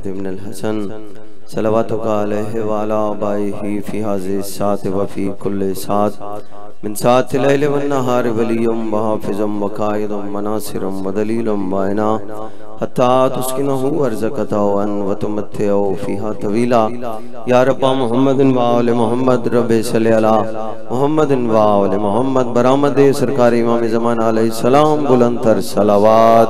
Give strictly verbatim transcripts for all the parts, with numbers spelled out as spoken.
मुहम्मद इब्न अल हसन सलवातुका अलैहि व अला आबाइही फी हाज़िहि सात व फी कुल्लि सात मिन सातिल लैल वन नहार वलियुम व हाफिजुम व कायदुम व नासिरुम व दलीलुम व इना हत्ता तुस्किनहु अर्ज़क़तन व तुमत्तिउ फ़ीहा तवीला या रब्बा मुहम्मदिन व आले मुहम्मद रब्बि सल्लि अला मुहम्मदिन व आले मुहम्मद बरामद सरकार इमाम ज़मान अलैहिस्सलाम बुलंदतर सलावत।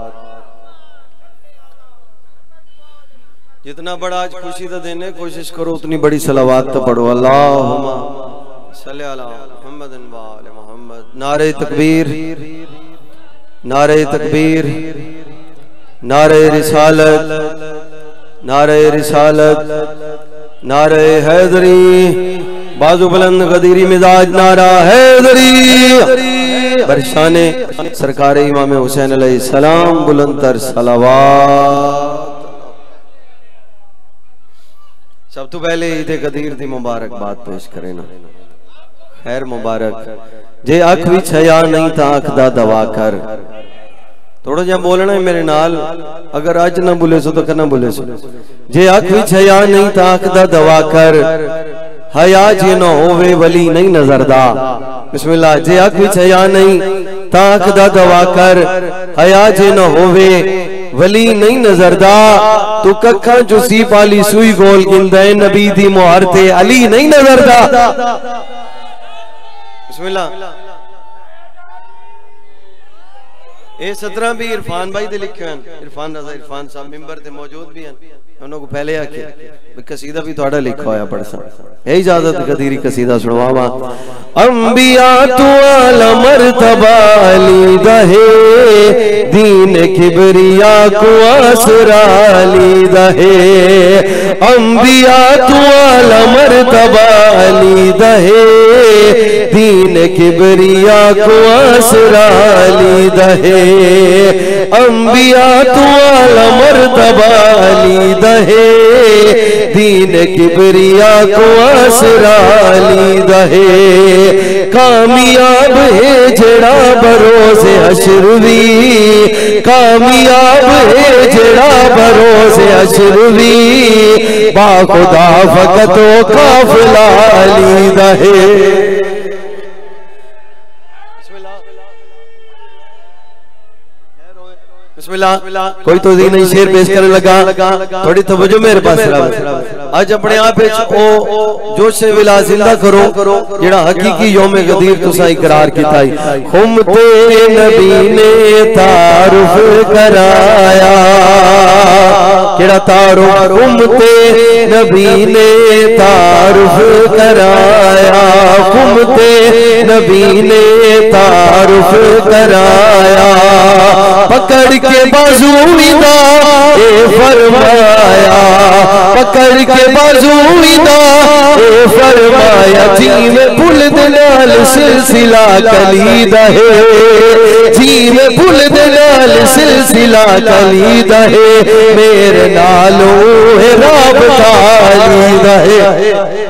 जितना बड़ा आज खुशी का दिन है, कोशिश करो उतनी बड़ी सलावत तो पढ़ो। अल्लाहुम्मा सल्लि अला मुहम्मदिन व आले मुहम्मद। नारे तकबीर, नारे तकबीर, नारे रिसालत, नारे रिसालत, नारे हैदरी, बाजू बुलंद गदीरी मिजाज नारा हैदरी। बरशाने सरकार इमाम हुसैन अलैहिस्सलाम बुलंदतर सलावत। सब तो पहले ईद कदीर दी मुबारकबाद पेश करें ना। खैर मुबारक जे अख विच हया नहीं ता अख दा दवा कर। थोड़ा जा बोलना है मेरे नाल, अगर अज ना बोले सो तो कना बोले सो। जे अख विच हया नहीं ता अख दा दवा कर, हया जे न होवे वली नहीं नजरदा। बिस्मिल्लाह। जे अख विच हया नहीं ता अख दा दवा कर, हया जे न होवे वली नहीं नजरदा। तू कखा जो सी पाली सुई गोल गिंदा है, नबी दी मुहर ते अली नहीं नजरदा। बिस्मिल्लाह। ये सत्रह भी इरफान भाई दे लिखे हैं। इरफान रजा इरफान साहब मिंबर ते मौजूद भी हैं। उन्होंने को पहले आके कसीदा भी थोड़ा लिखा होया पढ़ सा। यही इजाजत कदीरी कसीदा सुनवावा। अंबिया तू आला मर्तबा अली दहे, दीन किबरिया को आसरा अली दहे। अंबिया तू आला मर्तबा अली दहे, दीन किबरिया को आसरा अली दहे। अंबिया तू आला मर्तबा अली दहे, दीन किबरिया को आसरा अली दहे। कामयाब है जड़ा भरोसे अशरवी, कामयाब है जड़ा भरोसे अशरवी। बाखुदा फकतो काफिला अली दहे। बिस्मिल्लाह। कोई तो नहीं शेर पेश करने लगा, थोड़ी तवज्जो मेरे पास। आज अपने आप ओ जोश से विला जिंदा करो जेड़ा हकीकी यौमे गदीर तुसा इकरार कीता है। खुमते नबी ने तारुफ कराया, केड़ा तारुफ? खुमते नबी ने तारुफ कराया, खुमते नबी ने तारुफ कराया। पकड़ के बाजू विदा ए फरमाया, पकड़ के बाजू विदा ए फरमाया। जी में भूल दलाल सिलसिला कली दहे, जी में भूल दलाल सिलसिला कली दहे। मेरे नालों है राबता अली दहे।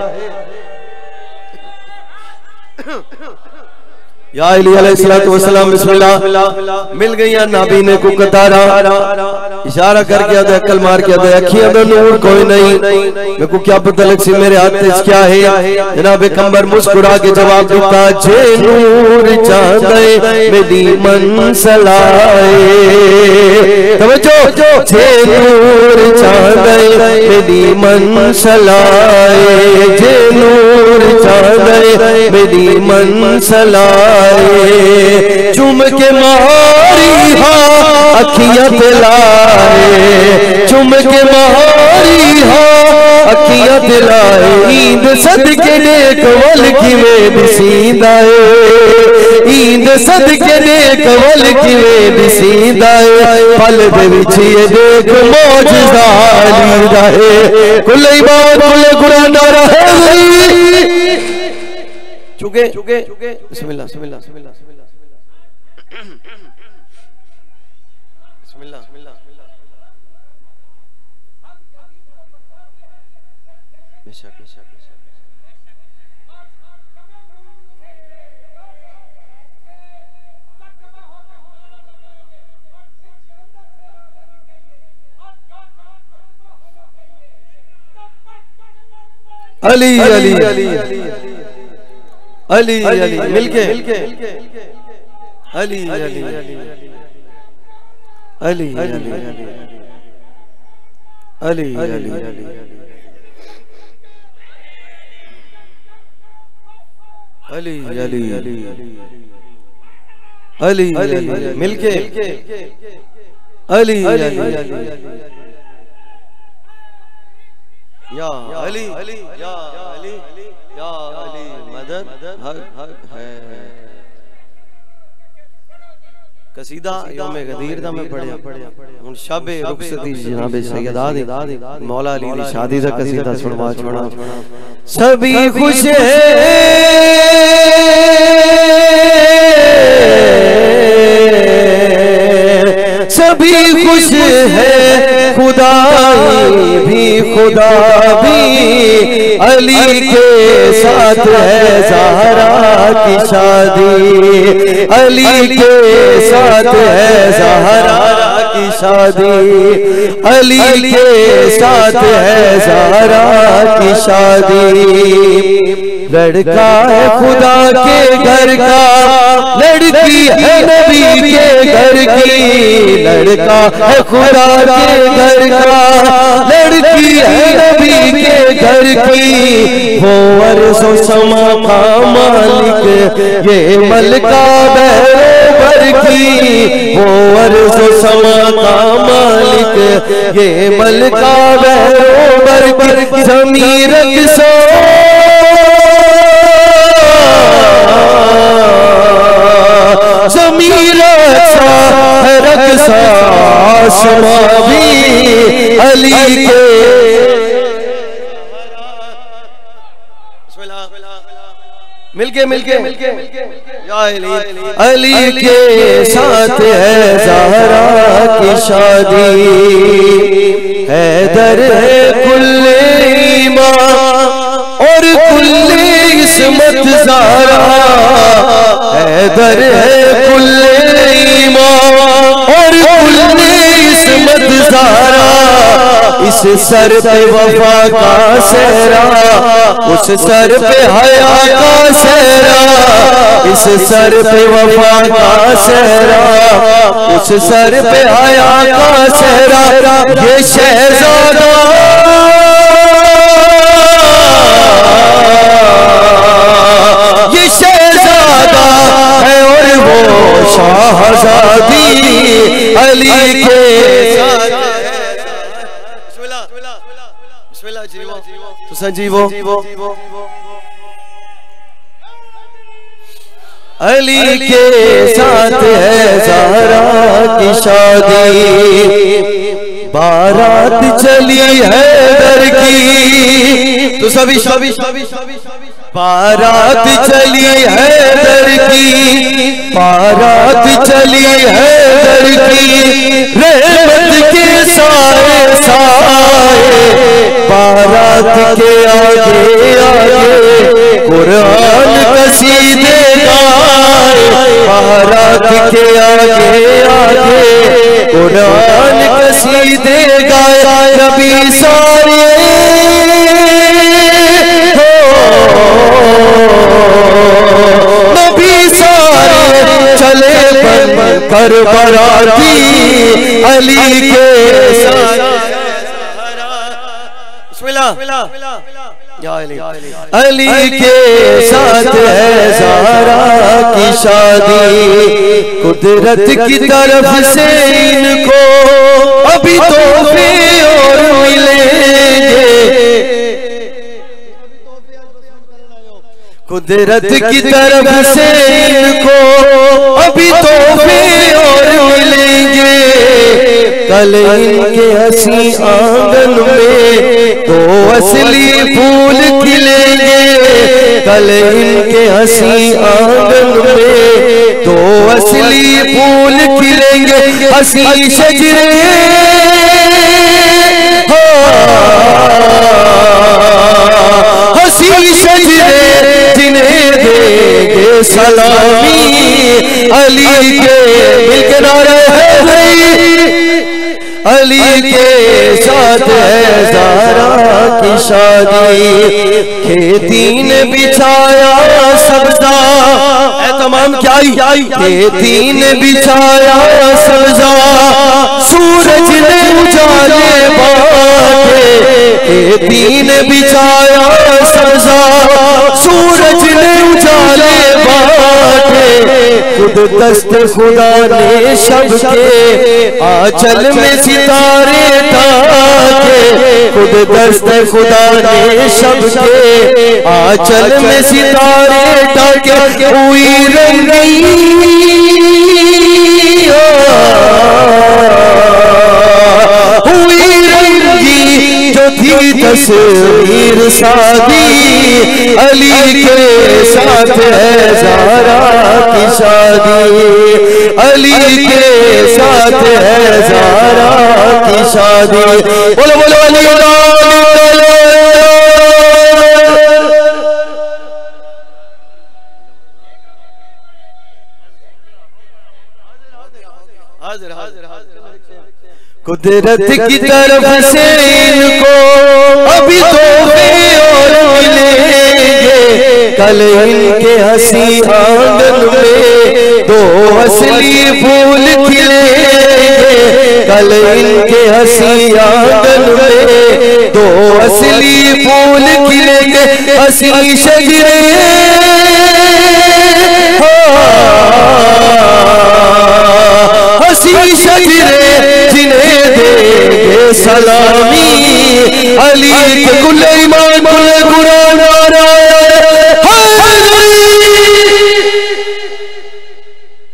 या अली अलैहिस्सलातु वस्सलाम। बिस्मिल्लाह। मिल गई नाबीने को कतारा, इशारा करके आदे अकल मार के आदे अखियां दा नूर कोई नहीं। मेरे को क्या पता लग सी मेरे हाथ में क्या है। जनाब कंबर मुस्कुरा के जवाब देता, जे नूर चांदे मेरी मनसलाए। तवज्जो। जे नूर चांदे मेरी मनसलाए, जे नूर चांदे मेरी मनसलाए। चुम के मारी हा अखियां दिलाए, चुम के मारी हा अखियां दिलाए। ईंद सदके नेक वल किवें दिसींदा है, ईंद सदके नेक वल किवें दिसींदा है। पल दे विच ये देख मौजज़ा अली दा है। कुल इबाद कुल कुरान नारा है। चुके चुके बिस्मिल्लाह बिस्मिल्लाह बिस्मिल्लाह बिस्मिल्लाह बिस्मिल्लाह बेशक बेशक अली अली अली अली मिलके अली अली अली अली अली अली अली अली अली अली अली मिलके अली अली या अली या अली या अली मदद हक हक है। कसीदा योमे गदीर दा मैं पढ़िया हुन शबे रुखसती जनाबे सैयदा दी मौला अली दी शादी दा कसीदा सुनवा छोड़ा। सभी खुश है सभी खुश है खुदा भी खुदा भी अली के साथ है ज़हरा की शादी अली के साथ है ज़हरा की शादी अली के साथ है ज़हरा की शादी। लड़का है खुदा के घर का लड़की है नबी के घर की लड़का है खुदा के घर का लड़की है नबी के घर की वो अर्ज़ो समा का मालिक ये मलका बहरोबर की वो अर्ज़ो समा का मालिक ये मलका बहरोबर की ज़मीर सो ज़मीर सा रक्सा आसमां भी अली के मिलके मिलके मिलके अली के साथ है ज़हरा की शादी। हैदर है कुल्ले ईमान और कुल्ले इस्मत ज़हरा हैदर है कुल्ले ईमान और कुल्ले इस्मत ज़हरा इस सर पे वफा का सहरा उस सर पे हया का सहरा इस सर पे वफा का सहरा उस सर पे हया का सहरा ये शहज़ादा ये शहज़ादा है और वो शाहज़ादी अली के साथ तो संजीवो अली के साथ है ज़हरा की शादी। बारात चली है दर की तो सभी सभी बारात चली है दर की बारात चली है दर की रहमत के साए साए बारात के आगे आगे कुरान कसीदे गाए बारात के आगे आगे कुरान कसीदे गाए नबी सारे नबी सारे चले बन कर बराती अली के साथ अली के साथ है ज़हरा की शादी। कुदरत की तरफ से इनको अभी तोहफे और मिलेंगे कुदरत की तरफ से इनको अभी तोहफे और मिलेंगे कल इनके हंसी आंगन में तो असली फूल खिलेंगे कल इनके हंसी आंगन में तो असली फूल खिलेंगे हंसी शजरे हंसी शजरे जिन्हें देंगे सलामी अली के मिलके नारे अली के साथ है ज़ारा की शादी, खेती ने बिछाया सब्जा, ऐ तमाम क्या खेती ने बिछाया सब्जा, सूरज ने उजाले बांटे, खेती ने बिछाया सब्जा, सूरज ने उजाले बांटे, खुद दस्त खुदा ने शब के आंचल में सितारे ढाके, खुद दस्त खुदा ने शब के आंचल में सितारे ढाके, हुई रंगी हुई रंगी जो थी तस्वीर शादी, अली के साथ है ज़ारा की शादी, अली के साथ है ज़ारा की शादी। बोलो बोलो अली हाजिर हाजिर हाजिर। कुदरत की तरफ से इनको अभी तो और मिलेंगे, कल इनके हंसी आंगन में दो असली फूल खिलेंगे, कल इनके हंसी आंगन में दो असली फूल खिलेंगे, हंसी शजरे हंसी शजरे जिन्हें देंगे सलामी, अली के कुल्ले ईमान कुल्ले कुरान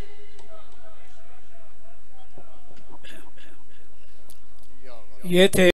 ये थे।